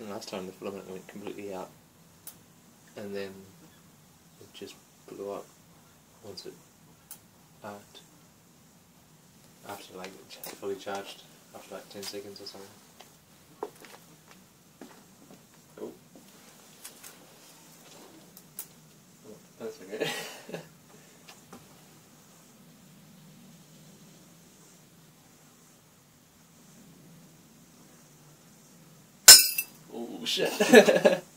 last time the filament went completely out, and then it just blew up once it after like fully charged after like 10 seconds or something. Oh, that's okay. Oh shit.